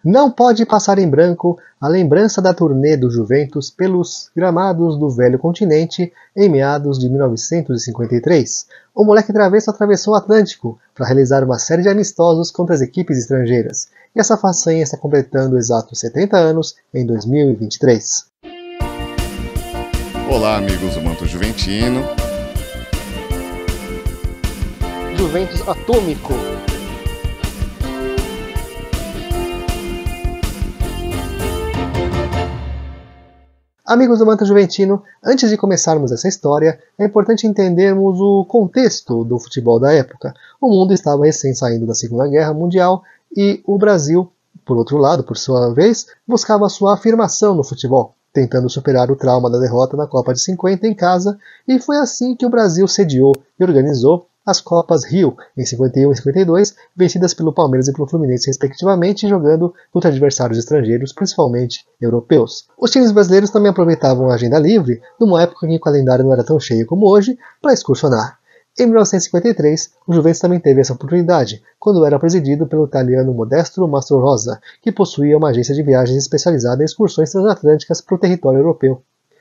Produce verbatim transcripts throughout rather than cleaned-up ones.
Não pode passar em branco a lembrança da turnê do Juventus pelos gramados do velho continente em meados de mil novecentos e cinquenta e três. O moleque travesso atravessou o Atlântico para realizar uma série de amistosos contra as equipes estrangeiras, e essa façanha está completando exatos setenta anos em dois mil e vinte e três. Olá, amigos do Manto Juventino. Juventus Atômico. Amigos do Manto Juventino, antes de começarmos essa história, é importante entendermos o contexto do futebol da época. O mundo estava recém saindo da Segunda Guerra Mundial e o Brasil, por outro lado, por sua vez, buscava sua afirmação no futebol, tentando superar o trauma da derrota na Copa de cinquenta em casa, e foi assim que o Brasil sediou e organizou as Copas Rio, em cinquenta e um e cinquenta e dois, vencidas pelo Palmeiras e pelo Fluminense respectivamente, jogando contra adversários estrangeiros, principalmente europeus. Os times brasileiros também aproveitavam a agenda livre, numa época em que o calendário não era tão cheio como hoje, para excursionar. Em mil novecentos e cinquenta e três, o Juventus também teve essa oportunidade, quando era presidido pelo italiano Modesto Mastrorosa, que possuía uma agência de viagens especializada em excursões transatlânticas para o território europeu.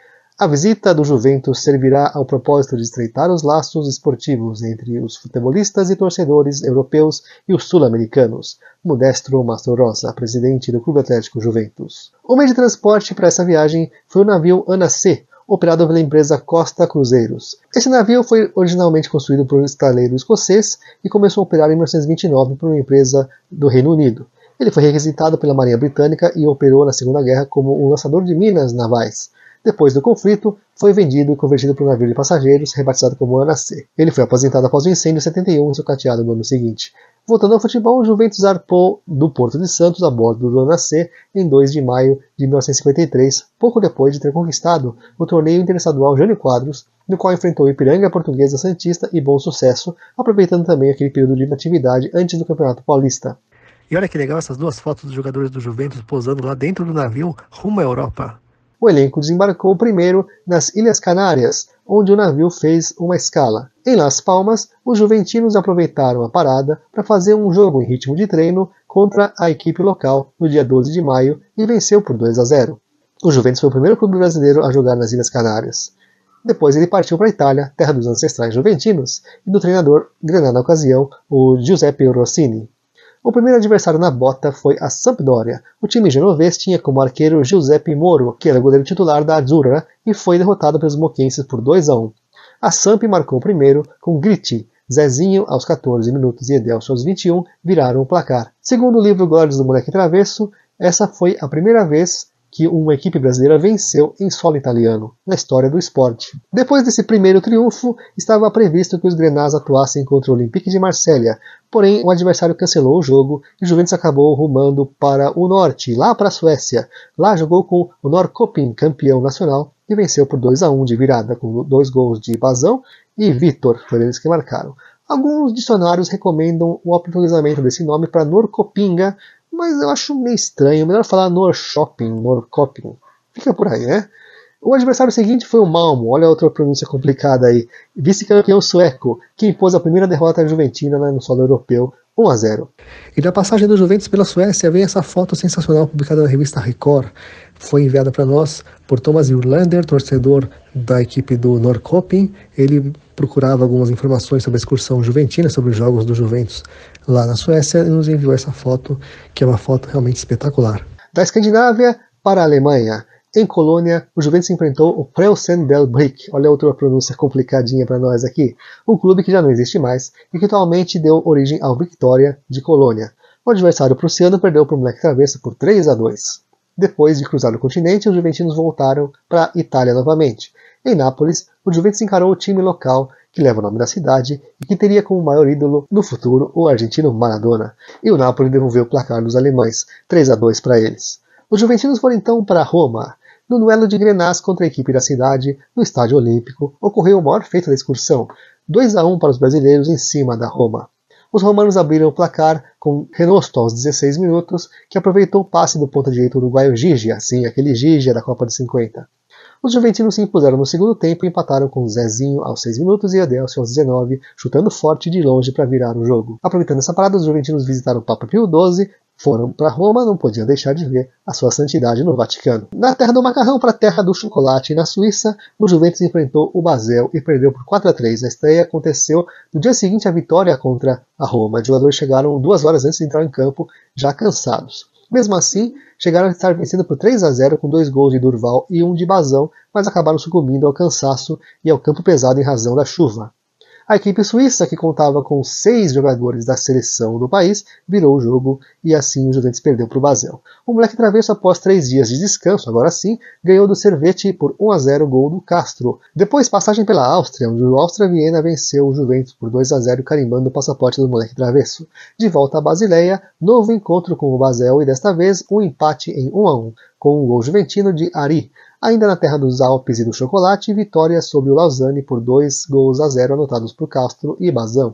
A visita do Juventus servirá ao propósito de estreitar os laços esportivos entre os futebolistas e torcedores europeus e os sul-americanos. Modesto Mastrorosa, presidente do Clube Atlético Juventus. O meio de transporte para essa viagem foi o navio Ana C, operado pela empresa Costa Cruzeiros. Esse navio foi originalmente construído por um estaleiro escocês e começou a operar em mil novecentos e vinte e nove por uma empresa do Reino Unido. Ele foi requisitado pela Marinha Britânica e operou na Segunda Guerra como um lançador de minas navais. Depois do conflito, foi vendido e convertido para um navio de passageiros, rebatizado como Ana C. Ele foi aposentado após o incêndio em setenta e um e sucateado no ano seguinte. Voltando ao futebol, o Juventus zarpou do Porto de Santos a bordo do Ana C em dois de maio de mil novecentos e cinquenta e três, pouco depois de ter conquistado o torneio interestadual Jânio Quadros, no qual enfrentou o Ipiranga, Portuguesa, Santista e Bom Sucesso, aproveitando também aquele período de inatividade antes do Campeonato Paulista. E olha que legal essas duas fotos dos jogadores do Juventus posando lá dentro do navio rumo à Europa. O elenco desembarcou primeiro nas Ilhas Canárias, onde o navio fez uma escala. Em Las Palmas, os juventinos aproveitaram a parada para fazer um jogo em ritmo de treino contra a equipe local no dia doze de maio e venceu por dois a zero. O Juventus foi o primeiro clube brasileiro a jogar nas Ilhas Canárias. Depois ele partiu para a Itália, terra dos ancestrais juventinos, e do treinador granada na ocasião, o Giuseppe Rossini. O primeiro adversário na bota foi a Sampdoria. O time genovês tinha como arqueiro Giuseppe Moro, que era o goleiro titular da Azzurra, e foi derrotado pelos moquenses por dois a um. A Samp marcou primeiro com Gritti. Zezinho aos quatorze minutos e Edelcio aos vinte e um viraram o placar. Segundo o livro Glórias do Moleque Travesso, essa foi a primeira vez que uma equipe brasileira venceu em solo italiano, na história do esporte. Depois desse primeiro triunfo, estava previsto que os grenás atuassem contra o Olympique de Marselha, porém o adversário cancelou o jogo e o Juventus acabou rumando para o norte, lá para a Suécia. Lá jogou com o Norrköping, campeão nacional, e venceu por dois a um de virada, com dois gols de Bazão e Vitor, foram eles que marcaram. Alguns dicionários recomendam o aportuguesamento desse nome para Norrköpinga, mas eu acho meio estranho, melhor falar Norrköping, Norrköping. Fica por aí, né? O adversário seguinte foi o Malmo, olha a outra pronúncia complicada aí, vice-campeão sueco, que impôs a primeira derrota juventina no solo europeu, um a zero. E na passagem do Juventus pela Suécia vem essa foto sensacional publicada na revista Record. Foi enviada para nós por Thomas Jurlander, torcedor da equipe do Norrköping. Ele procurava algumas informações sobre a excursão juventina, sobre os jogos do Juventus lá na Suécia, e nos enviou essa foto, que é uma foto realmente espetacular. Da Escandinávia para a Alemanha. Em Colônia, o Juventus enfrentou o Preußen Delbrück, olha outra pronúncia complicadinha para nós aqui, um clube que já não existe mais e que atualmente deu origem ao Vitória de Colônia. O adversário prussiano perdeu para o Moleque Travesso por três a dois. Depois de cruzar o continente, os juventinos voltaram para a Itália novamente. Em Nápoles, o Juventus encarou o time local, que leva o nome da cidade, e que teria como maior ídolo no futuro o argentino Maradona. E o Napoli devolveu o placar dos alemães, três a dois para eles. Os juventinos foram então para Roma. No duelo de grenás contra a equipe da cidade, no Estádio Olímpico, ocorreu o maior feito da excursão, dois a um para os brasileiros em cima da Roma. Os romanos abriram o placar com Renosto aos dezesseis minutos, que aproveitou o passe do ponta-direita uruguaio Gigia, sim, aquele Gigia da Copa de cinquenta. Os juventinos se impuseram no segundo tempo e empataram com Zezinho aos seis minutos e Edelcio aos dezenove, chutando forte de longe para virar o jogo. Aproveitando essa parada, os juventinos visitaram o Papa Pio doze, Foram para Roma, não podiam deixar de ver a sua santidade no Vaticano. Na terra do macarrão para a terra do chocolate, na Suíça, o Juventus enfrentou o Basel e perdeu por quatro a três. A estreia aconteceu no dia seguinte à vitória contra a Roma. Os jogadores chegaram duas horas antes de entrar em campo, já cansados. Mesmo assim, chegaram a estar vencendo por três a zero com dois gols de Durval e um de Bazão, mas acabaram sucumbindo ao cansaço e ao campo pesado em razão da chuva. A equipe suíça, que contava com seis jogadores da seleção do país, virou o jogo e assim o Juventus perdeu para o Basel. O moleque travesso, após três dias de descanso, agora sim, ganhou do Servette por um a zero, gol do Castro. Depois, passagem pela Áustria, onde o Áustria Viena venceu o Juventus por dois a zero, carimbando o passaporte do moleque travesso. De volta à Basileia, novo encontro com o Basel e desta vez um empate em um a um, com um gol juventino de Ari. Ainda na terra dos Alpes e do chocolate, vitória sobre o Lausanne por dois gols a zero anotados por Castro e Bazão.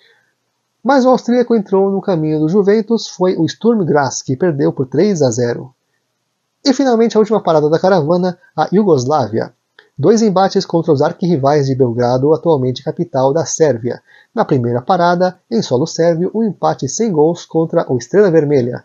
Mas o austríaco entrou no caminho do Juventus, foi o Sturm Graz, que perdeu por três a zero. E finalmente a última parada da caravana, a Iugoslávia. Dois embates contra os arquirrivais de Belgrado, atualmente capital da Sérvia. Na primeira parada, em solo sérvio, um empate sem gols contra o Estrela Vermelha.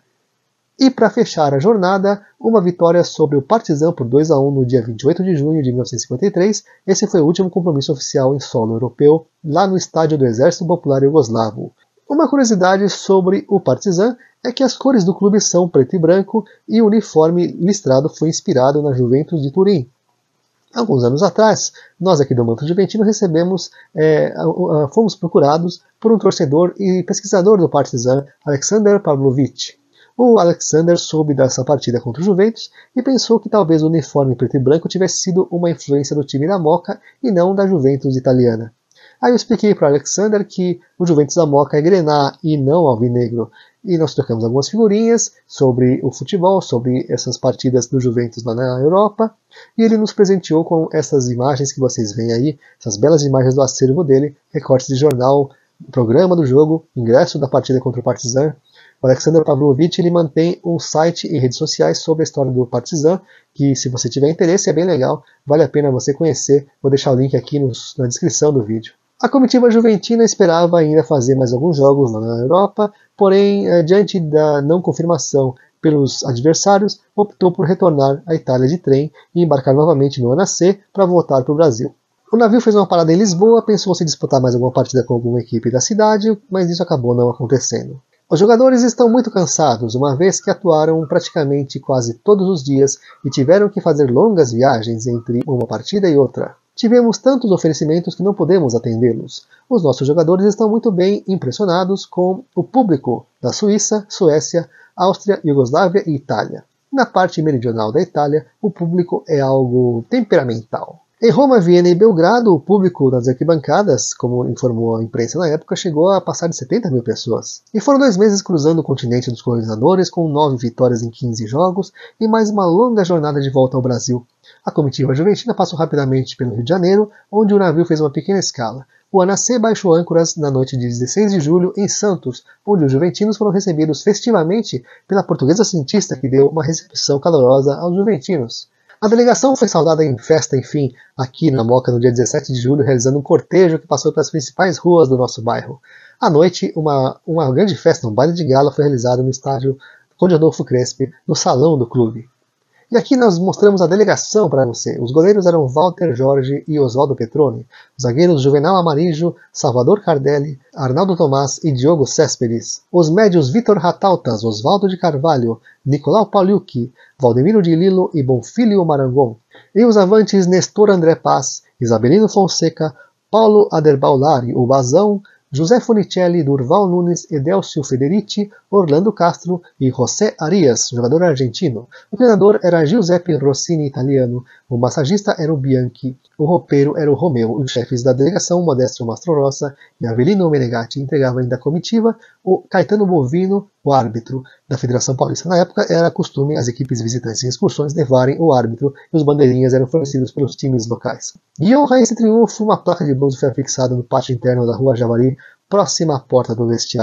E para fechar a jornada, uma vitória sobre o Partizan por dois a um no dia vinte e oito de junho de mil novecentos e cinquenta e três. Esse foi o último compromisso oficial em solo europeu, lá no estádio do Exército Popular Iugoslavo. Uma curiosidade sobre o Partizan é que as cores do clube são preto e branco e o uniforme listrado foi inspirado na Juventus de Turim. Alguns anos atrás, nós aqui do Manto Juventino recebemos, é, fomos procurados por um torcedor e pesquisador do Partizan, Alexander Pavlovich. O Alexander soube dessa partida contra o Juventus e pensou que talvez o uniforme preto e branco tivesse sido uma influência do time da Moca e não da Juventus italiana. Aí eu expliquei para o Alexander que o Juventus da Moca é grená e não alvinegro. E nós trocamos algumas figurinhas sobre o futebol, sobre essas partidas do Juventus lá na Europa. E ele nos presenteou com essas imagens que vocês veem aí, essas belas imagens do acervo dele, recortes de jornal, programa do jogo, ingresso da partida contra o Partizan. O Alexander Pavlovich ele mantém um site e redes sociais sobre a história do Partizan, que se você tiver interesse é bem legal, vale a pena você conhecer, vou deixar o link aqui no, na descrição do vídeo. A comitiva juventina esperava ainda fazer mais alguns jogos lá na Europa, porém, diante da não confirmação pelos adversários, optou por retornar à Itália de trem e embarcar novamente no A N A C para voltar para o Brasil. O navio fez uma parada em Lisboa, pensou se disputar mais alguma partida com alguma equipe da cidade, mas isso acabou não acontecendo. Os jogadores estão muito cansados, uma vez que atuaram praticamente quase todos os dias e tiveram que fazer longas viagens entre uma partida e outra. Tivemos tantos oferecimentos que não podemos atendê-los. Os nossos jogadores estão muito bem impressionados com o público da Suíça, Suécia, Áustria, Iugoslávia e Itália. Na parte meridional da Itália, o público é algo temperamental. Em Roma, Viena e Belgrado, o público das arquibancadas, como informou a imprensa na época, chegou a passar de setenta mil pessoas. E foram dois meses cruzando o continente dos colonizadores, com nove vitórias em quinze jogos e mais uma longa jornada de volta ao Brasil. A comitiva juventina passou rapidamente pelo Rio de Janeiro, onde o navio fez uma pequena escala. O A N A C baixou âncoras na noite de dezesseis de julho em Santos, onde os juventinos foram recebidos festivamente pela portuguesa cientista que deu uma recepção calorosa aos juventinos. A delegação foi saudada em festa, enfim, aqui na Moca no dia dezessete de julho, realizando um cortejo que passou pelas principais ruas do nosso bairro. À noite, uma, uma grande festa, um baile de gala, foi realizado no estádio Conde Adolfo Crespi, no salão do clube. E aqui nós mostramos a delegação para você. Os goleiros eram Walter Jorge e Oswaldo Petroni. Os zagueiros Juvenal Amarijo, Salvador Cardelli, Arnaldo Tomás e Diogo Céspedes. Os médios Vitor Rataltas, Oswaldo de Carvalho, Nicolau Pauliucchi, Valdemiro de Lilo e Bonfilio Marangon. E os avantes Nestor André Paz, Isabelino Fonseca, Paulo Aderbaulari, o Bazão, José Funicelli, Durval Nunes, Edelcio Federici, Orlando Castro e José Arias, jogador argentino. O treinador era Giuseppe Rossini, italiano. O massagista era o Bianchi. O roupeiro era o Romeu. Os chefes da delegação, Modesto Mastrorossa e Avelino Menegatti, entregavam ainda a comitiva. O Caetano Bovino, o árbitro da Federação Paulista. Na época era costume as equipes visitantes em excursões levarem o árbitro e os bandeirinhas eram fornecidos pelos times locais. E honra esse triunfo, uma placa de bronze foi fixada no pátio interno da Rua Javari, próxima à porta do vestiário.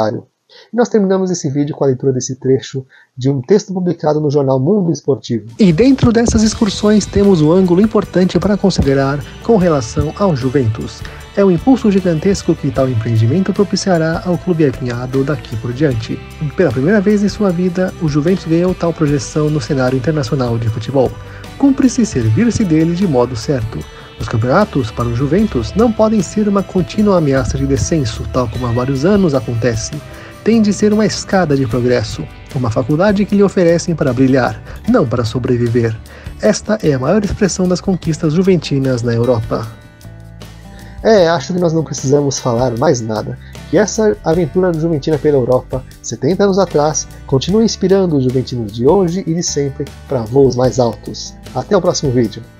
E nós terminamos esse vídeo com a leitura desse trecho de um texto publicado no jornal Mundo Esportivo. E dentro dessas excursões temos um ângulo importante para considerar com relação ao Juventus. É o impulso gigantesco que tal empreendimento propiciará ao clube avinhado daqui por diante. Pela primeira vez em sua vida, o Juventus ganhou tal projeção no cenário internacional de futebol. Cumpre-se servir-se dele de modo certo. Os campeonatos, para o Juventus, não podem ser uma contínua ameaça de descenso, tal como há vários anos acontece. Tem de ser uma escada de progresso, uma faculdade que lhe oferecem para brilhar, não para sobreviver. Esta é a maior expressão das conquistas juventinas na Europa. É, acho que nós não precisamos falar mais nada, que essa aventura juventina pela Europa, setenta anos atrás, continua inspirando os juventinos de hoje e de sempre para voos mais altos. Até o próximo vídeo.